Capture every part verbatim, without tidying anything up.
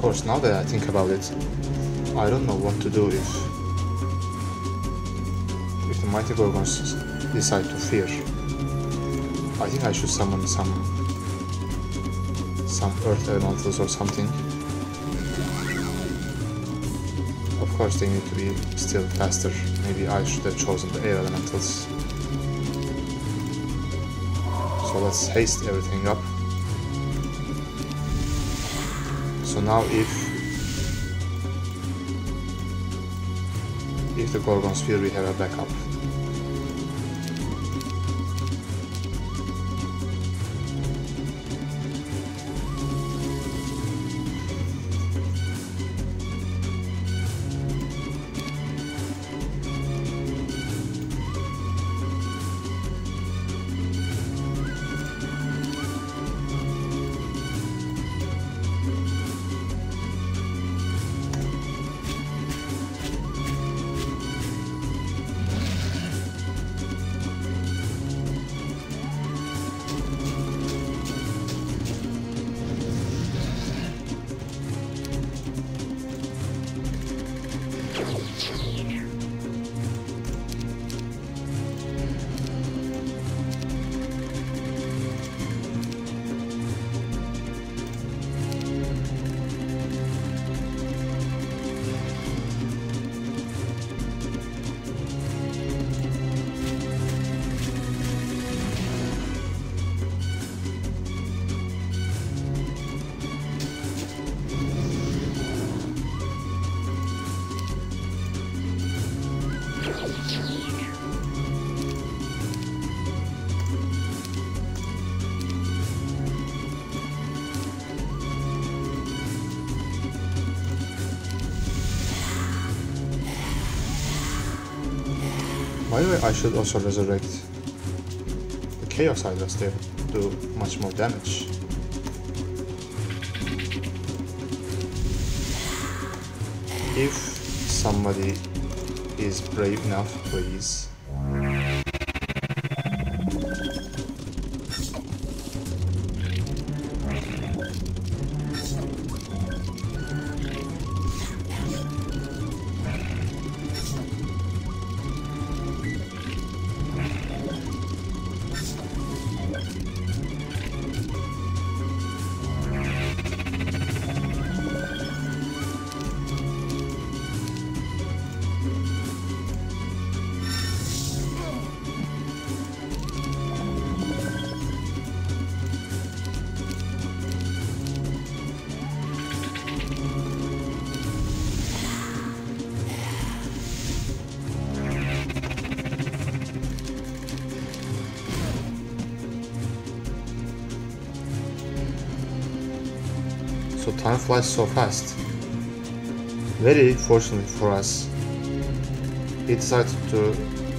course, now that I think about it, I don't know what to do if if the mighty gorgons decide to fear. I think I should summon some some earth elementals or something. Of course they need to be still faster. Maybe I should have chosen the air elementals. So let's haste everything up. So now if if the gorgons fear, we have a backup. By the way, I should also resurrect the Chaos Hydras. They do much more damage. If somebody is brave enough, please. So time flies so fast. Very fortunately for us, he decided to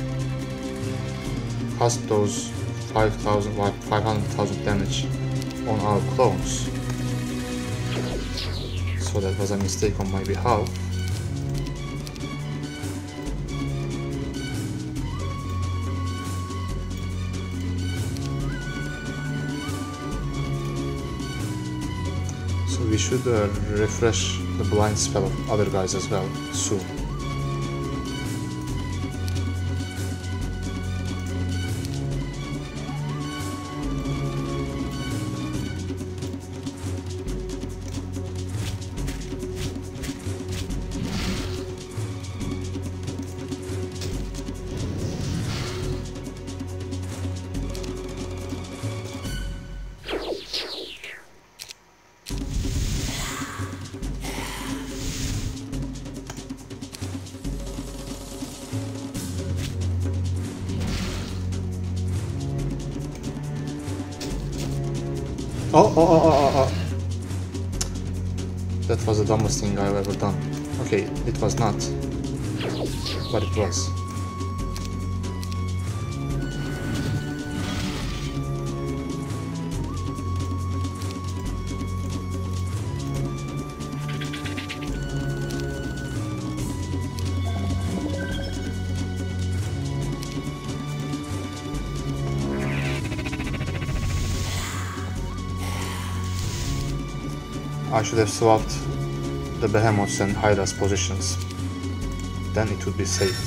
cast those five thousand, like five hundred thousand damage on our clones. So that was a mistake on my behalf. We should uh, refresh the blind spell of other guys as well soon. Oh, oh, oh, oh, oh, oh. That was the dumbest thing I've ever done. Okay, it was not, but it was. I should have swapped the behemoths and Hydra's positions. Then it would be safe.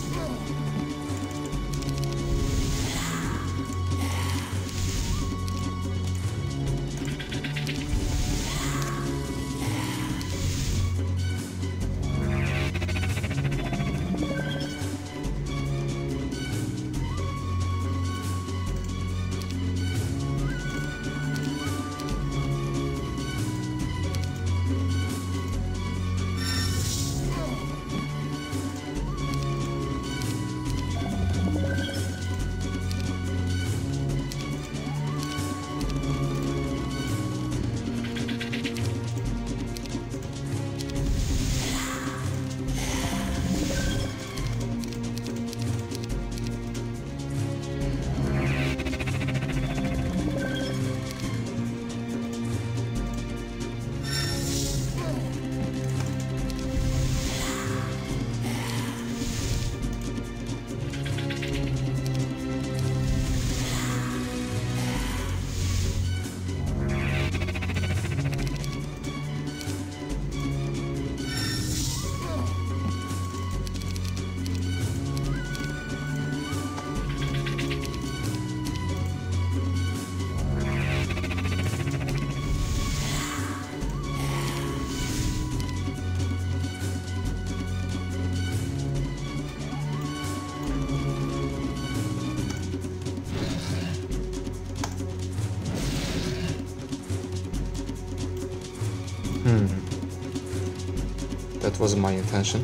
Hmm. That wasn't my intention.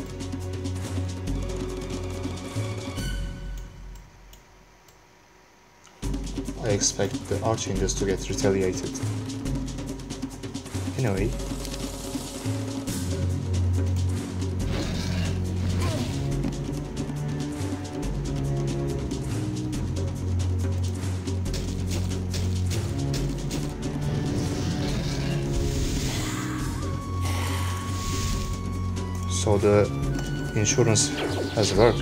I expect the Archangels to get retaliated. Anyway. So the insurance has worked.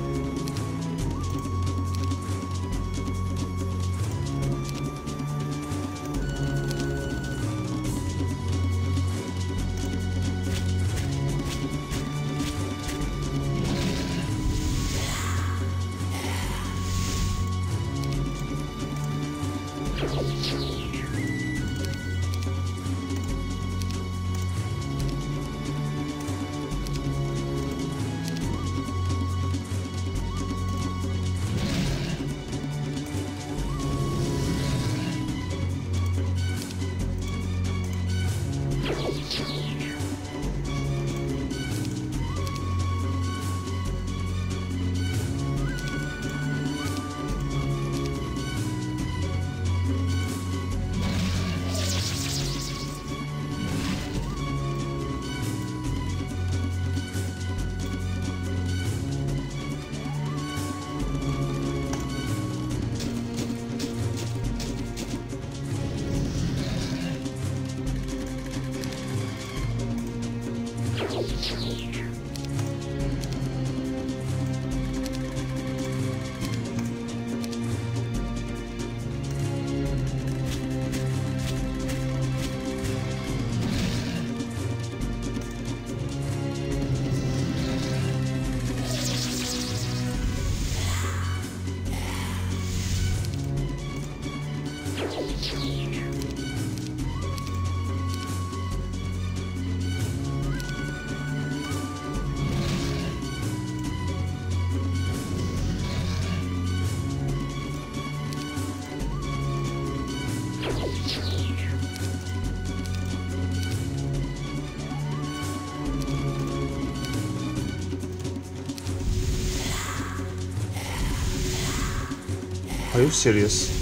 Are you serious?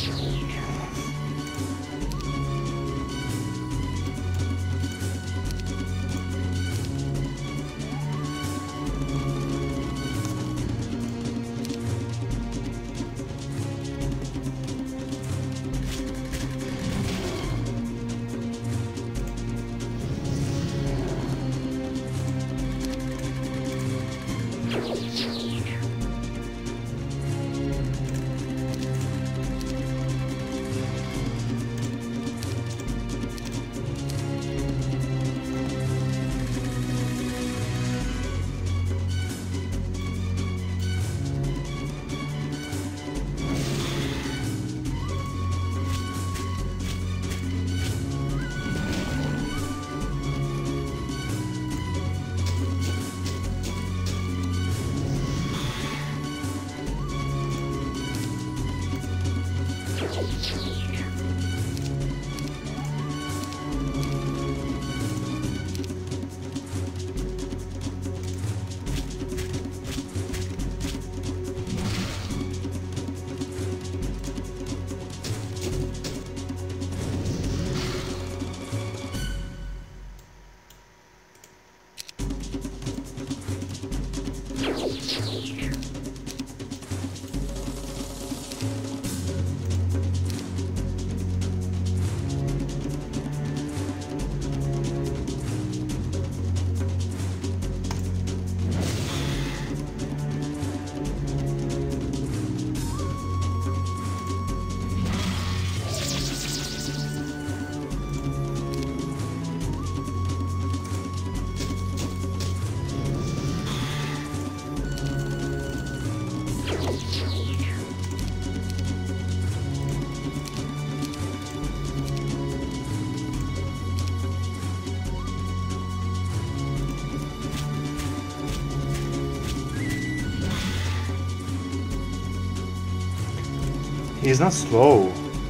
He's not slow.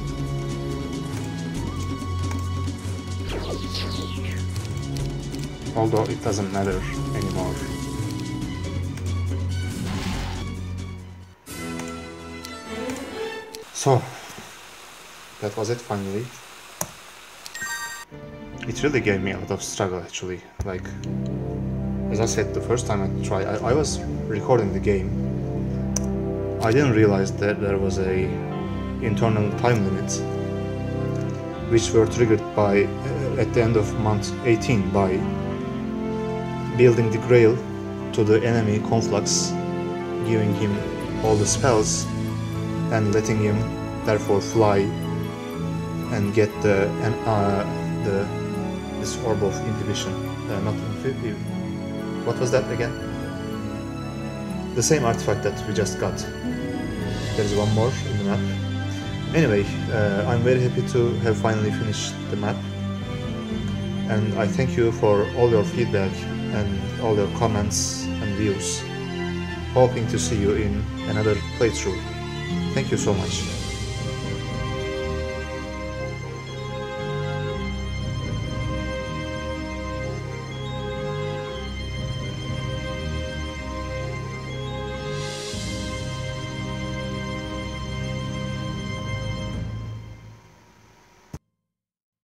Although it doesn't matter anymore. So, that was it finally. It really gave me a lot of struggle actually. Like, as I said the first time I tried, I, I was recording the game. I didn't realize that there was a internal time limit, which were triggered by uh, at the end of month eighteen by building the grail to the enemy Conflux, giving him all the spells and letting him therefore fly and get the uh, the this orb of inhibition. Uh, not inhibition. What was that again? The same artifact that we just got. There is one more in the map. Anyway, uh, I'm very happy to have finally finished the map, and I thank you for all your feedback and all your comments and views. Hoping to see you in another playthrough. Thank you so much.